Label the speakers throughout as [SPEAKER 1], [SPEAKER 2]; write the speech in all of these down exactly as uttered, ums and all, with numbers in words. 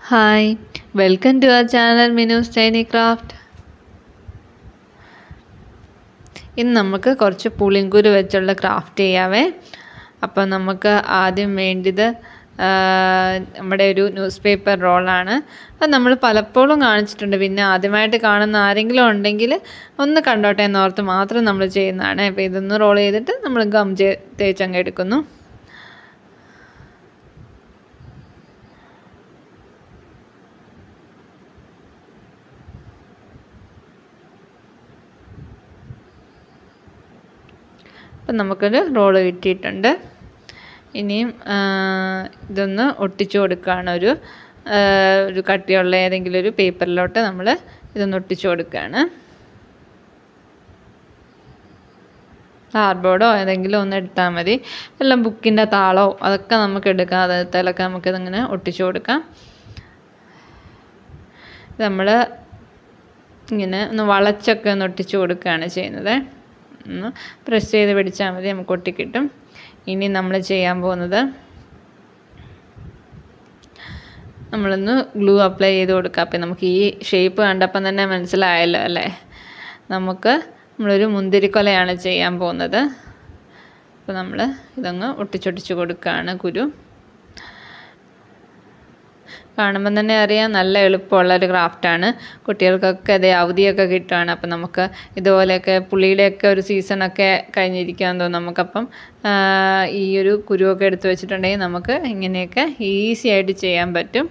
[SPEAKER 1] Hi, welcome to our channel Minu's Tiny Craft. ഇന്ന് നമുക്ക് കുറച്ച് പുളിങ്കുരു വെച്ചുള്ള ക്രാഫ്റ്റ് ചെയ്യാവേ. അപ്പോൾ നമുക്ക് ആദ്യം വേണ്ടത് നമ്മുടെ ഒരു ന്യൂസ് പേപ്പർ റോളാണ്. അത് നമ്മൾ പലപ്പോഴും കാണിച്ചിട്ടുണ്ട്. പിന്നെ ആദ്യമായിട്ട് കാണുന്ന ആരെങ്കിലും ഉണ്ടെങ്കിൽ ഒന്ന് കണ്ടോട്ടെ എന്നോർത്ത് മാത്രം നമ്മൾ ചെയ്യുന്നതാണ്. അപ്പോൾ ഇതൊന്ന് റോൾ ചെയ്തിട്ട് നമ്മൾ ഗം തേച്ചങ്ങ് എടുക്കുന്നു. അപ്പം നമുക്കൊരു റോള് കിട്ടിയിട്ടുണ്ട്. ഇനിയും ഇതൊന്ന് ഒട്ടിച്ചു കൊടുക്കുകയാണ്. ഒരു ഒരു കട്ടിയുള്ള ഏതെങ്കിലും ഒരു പേപ്പറിലോട്ട് നമ്മൾ ഇതൊന്ന് ഒട്ടിച്ചു കൊടുക്കുകയാണ്. കാർഡ്ബോർഡോ ഏതെങ്കിലും ഒന്ന് എടുത്താൽ മതി. എല്ലാം ബുക്കിൻ്റെ താളോ അതൊക്കെ നമുക്ക് എടുക്കാം. അതെടുത്താലൊക്കെ നമുക്കിതിങ്ങനെ ഒട്ടിച്ചു കൊടുക്കാം. നമ്മൾ ഇങ്ങനെ ഒന്ന് വളച്ചൊക്കെ ഒന്ന് ഒട്ടിച്ചു കൊടുക്കുകയാണ് ചെയ്യുന്നത്. ഒന്ന് പ്രസ് ചെയ്ത് പിടിച്ചാൽ മതി, നമുക്ക് ഒട്ടിക്കിട്ടും. ഇനി നമ്മൾ ചെയ്യാൻ പോകുന്നത് നമ്മളൊന്ന് ഗ്ലൂ അപ്ലൈ ചെയ്ത് കൊടുക്കുക. അപ്പം നമുക്ക് ഈ ഷേപ്പ് കണ്ടപ്പം തന്നെ മനസ്സിലായല്ലോ അല്ലേ. നമുക്ക് നമ്മളൊരു മുന്തിരിക്കൊലയാണ് ചെയ്യാൻ പോകുന്നത്. അപ്പോൾ നമ്മൾ ഇതങ്ങ് ഒട്ടിച്ചൊട്ടിച്ച് കൊടുക്കുകയാണ് കുരു. കാണുമ്പം തന്നെ അറിയാം നല്ല എളുപ്പമുള്ളൊരു ക്രാഫ്റ്റാണ്. കുട്ടികൾക്കൊക്കെ അതേ അവധിയൊക്കെ കിട്ടുകയാണ്. അപ്പം നമുക്ക് ഇതുപോലെയൊക്കെ പുളിയുടെയൊക്കെ ഒരു സീസണൊക്കെ കഴിഞ്ഞിരിക്കുകയെന്ന് തോന്നും. നമുക്കപ്പം ഈ ഒരു കുരുവൊക്കെ എടുത്ത് വെച്ചിട്ടുണ്ടെങ്കിൽ നമുക്ക് ഇങ്ങനെയൊക്കെ ഈസി ആയിട്ട് ചെയ്യാൻ പറ്റും.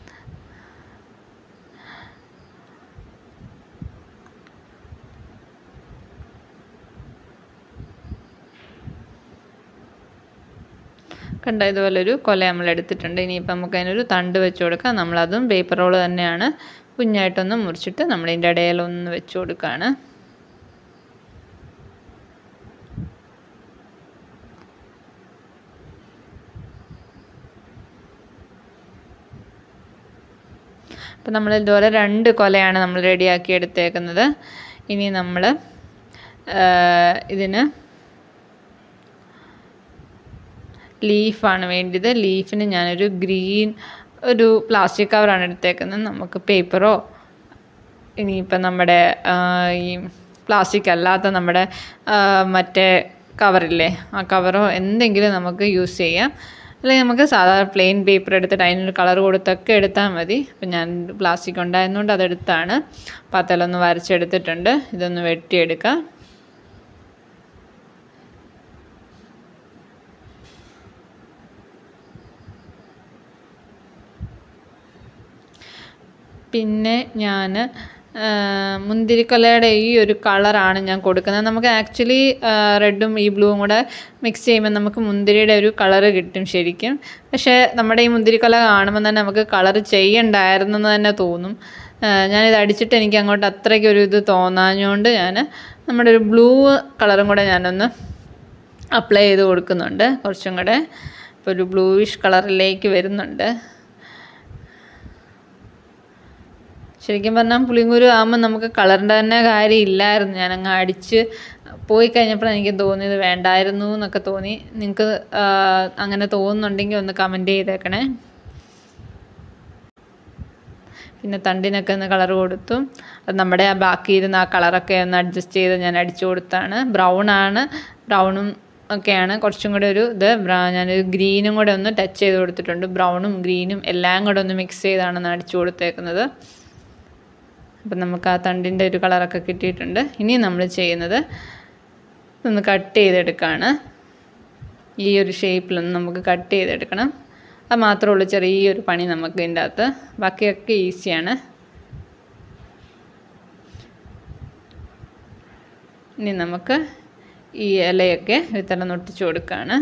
[SPEAKER 1] കണ്ട ഇതുപോലൊരു കൊല നമ്മൾ എടുത്തിട്ടുണ്ട്. ഇനിയിപ്പോൾ നമുക്ക് അതിനൊരു തണ്ട് വെച്ച് കൊടുക്കാം. നമ്മളതും പേപ്പർ റോള് തന്നെയാണ്. കുഞ്ഞായിട്ടൊന്ന് മുറിച്ചിട്ട് നമ്മളിതിൻ്റെ ഇടയിലൊന്ന് വെച്ച് കൊടുക്കുകയാണ്. അപ്പം നമ്മൾ ഇതുപോലെ രണ്ട് കൊലയാണ് നമ്മൾ റെഡിയാക്കി എടുത്തേക്കുന്നത്. ഇനി നമ്മൾ ഇതിന് ലീഫാണ് വേണ്ടത്. ലീഫിന് ഞാനൊരു ഗ്രീൻ ഒരു പ്ലാസ്റ്റിക് കവറാണ് എടുത്തേക്കുന്നത്. നമുക്ക് പേപ്പറോ ഇനിയിപ്പം നമ്മുടെ ഈ പ്ലാസ്റ്റിക് അല്ലാത്ത നമ്മുടെ മറ്റേ കവറില്ലേ ആ കവറോ എന്തെങ്കിലും നമുക്ക് യൂസ് ചെയ്യാം. അല്ലെങ്കിൽ നമുക്ക് സാധാരണ പ്ലെയിൻ പേപ്പർ എടുത്തിട്ട് അതിനൊരു കളർ കൊടുത്തൊക്കെ എടുത്താൽ മതി. അപ്പം ഞാൻ പ്ലാസ്റ്റിക് ഉണ്ടായിരുന്നുകൊണ്ട് അതെടുത്താണ്. അപ്പം അതിലൊന്ന് വരച്ചെടുത്തിട്ടുണ്ട്. ഇതൊന്ന് വെട്ടിയെടുക്കാം. പിന്നെ ഞാൻ മുന്തിരിക്കൊലയുടെ ഈ ഒരു കളറാണ് ഞാൻ കൊടുക്കുന്നത്. നമുക്ക് ആക്ച്വലി റെഡും ഈ ബ്ലൂവും കൂടെ മിക്സ് ചെയ്യുമ്പോൾ നമുക്ക് മുന്തിരിയുടെ ഒരു കളറ് കിട്ടും ശരിക്കും. പക്ഷേ നമ്മുടെ ഈ മുന്തിരിക്കൊല കാണുമ്പോൾ തന്നെ നമുക്ക് കളറ് ചെയ്യണ്ടായിരുന്നെന്ന് തന്നെ തോന്നും. ഞാനിത് അടിച്ചിട്ട് എനിക്ക് അങ്ങോട്ട് അത്രയ്ക്കൊരു ഇത് തോന്നാഞ്ഞുകൊണ്ട് ഞാൻ നമ്മുടെ ഒരു ബ്ലൂ കളറും കൂടെ ഞാനൊന്ന് അപ്ലൈ ചെയ്ത് കൊടുക്കുന്നുണ്ട്. കുറച്ചും കൂടെ ഇപ്പോൾ ഒരു ബ്ലൂയിഷ് കളറിലേക്ക് വരുന്നുണ്ട്. ശരിക്കും പറഞ്ഞാൽ പുളിങ്കുരു ആകുമ്പോൾ നമുക്ക് കളറിൻ്റെ തന്നെ കാര്യമില്ലായിരുന്നു. ഞാനങ്ങ് അടിച്ച് പോയി കഴിഞ്ഞപ്പോഴാണ് എനിക്ക് തോന്നിയത് വേണ്ടായിരുന്നു എന്നൊക്കെ തോന്നി. നിങ്ങൾക്ക് അങ്ങനെ തോന്നുന്നുണ്ടെങ്കിൽ ഒന്ന് കമൻറ്റ് ചെയ്തേക്കണേ. പിന്നെ തണ്ടിനൊക്കെ ഒന്ന് കളർ കൊടുത്തു. അത് നമ്മുടെ ആ ബാക്കി ഇരുന്ന ആ കളറൊക്കെ ഒന്ന് അഡ്ജസ്റ്റ് ചെയ്ത് ഞാൻ അടിച്ചു കൊടുത്താണ്. ബ്രൗൺ ആണ്, ബ്രൗണും ഒക്കെയാണ് കുറച്ചും കൂടെ ഒരു ഇത്. ഞാനൊരു ഗ്രീനും കൂടെ ഒന്ന് ടച്ച് ചെയ്ത് കൊടുത്തിട്ടുണ്ട്. ബ്രൗണും ഗ്രീനും എല്ലാം കൂടെ ഒന്ന് മിക്സ് ചെയ്താണ് അടിച്ചു കൊടുത്തേക്കുന്നത്. അപ്പം നമുക്ക് ആ തണ്ടിൻ്റെ ഒരു കളറൊക്കെ കിട്ടിയിട്ടുണ്ട്. ഇനി നമ്മൾ ചെയ്യുന്നത് ഒന്ന് കട്ട് ചെയ്തെടുക്കുകയാണ്. ഈ ഒരു ഷേപ്പിലൊന്ന് നമുക്ക് കട്ട് ചെയ്തെടുക്കണം. അത് മാത്രമേ ഉള്ളൂ ചെറിയൊരു പണി നമുക്ക് ഇതിൻ്റെ അകത്ത്. ബാക്കിയൊക്കെ ഈസിയാണ്. ഇനി നമുക്ക് ഈ ഇലയൊക്കെ ഇത്തരം ഒട്ടിച്ചു കൊടുക്കുകയാണ്.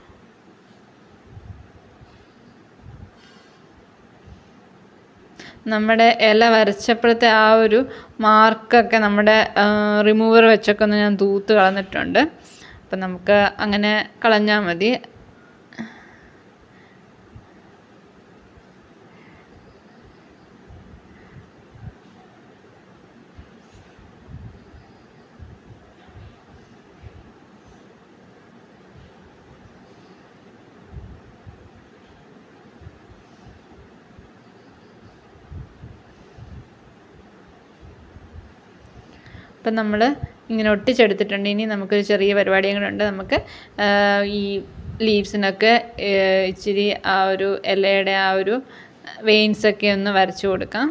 [SPEAKER 1] നമ്മുടെ ഇല വരച്ചപ്പോഴത്തെ ആ ഒരു മാർക്കൊക്കെ നമ്മുടെ റിമൂവർ വെച്ചൊക്കെ ഒന്ന് ഞാൻ തൂത്ത് കളഞ്ഞിട്ടുണ്ട്. അപ്പം നമുക്ക് അങ്ങനെ കളഞ്ഞാൽ മതി. അപ്പം നമ്മൾ ഇങ്ങനെ ഒട്ടിച്ചെടുത്തിട്ടുണ്ട്. ഇനി നമുക്കൊരു ചെറിയ പരിപാടിയും കൂടെ ഉണ്ട്. നമുക്ക് ഈ ലീവ്സിനൊക്കെ ഇച്ചിരി ആ ഒരു ഇലയുടെ ആ ഒരു വെയിൻസൊക്കെ ഒന്ന് വരച്ചു കൊടുക്കാം.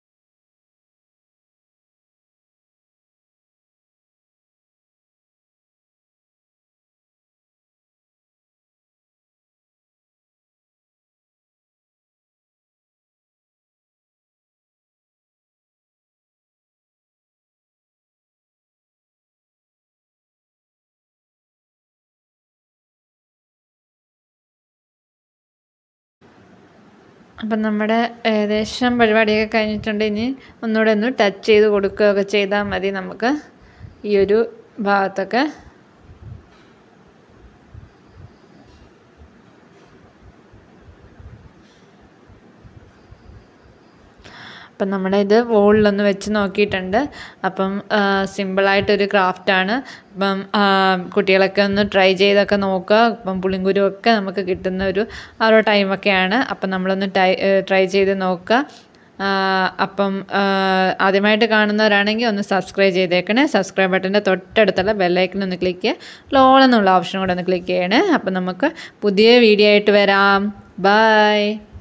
[SPEAKER 1] അപ്പം നമ്മുടെ ഏകദേശം പരിപാടിയൊക്കെ കഴിഞ്ഞിട്ടുണ്ട്. ഇനി ഒന്നുകൂടെ ഒന്ന് ടച്ച് ചെയ്ത് കൊടുക്കുകയൊക്കെ ചെയ്താൽ മതി നമുക്ക് ഈ ഒരു ഭാഗത്തൊക്കെ. അപ്പം നമ്മുടെ ഇത് വോളിലൊന്ന് വെച്ച് നോക്കിയിട്ടുണ്ട്. അപ്പം സിമ്പിളായിട്ടൊരു ക്രാഫ്റ്റാണ്. അപ്പം കുട്ടികളൊക്കെ ഒന്ന് ട്രൈ ചെയ്തൊക്കെ നോക്കുക. ഇപ്പം പുളിങ്കുരുവൊക്കെ നമുക്ക് കിട്ടുന്ന ഒരു ആ ഒരു ടൈമൊക്കെയാണ്. അപ്പം നമ്മളൊന്ന് ട്രൈ ട്രൈ ചെയ്ത് നോക്കുക. അപ്പം ആദ്യമായിട്ട് കാണുന്നവരാണെങ്കിൽ ഒന്ന് സബ്സ്ക്രൈബ് ചെയ്തേക്കണേ. സബ്സ്ക്രൈബ് ബട്ടൻ്റെ തൊട്ടടുത്തുള്ള ബെല്ലൈക്കൺ ഒന്ന് ക്ലിക്ക് ചെയ്യുക. ലോൾ എന്നുള്ള ഓപ്ഷൻ കൂടെ ഒന്ന് ക്ലിക്ക് ചെയ്യണേ. അപ്പം നമുക്ക് പുതിയ വീഡിയോ ആയിട്ട് വരാം. ബൈ.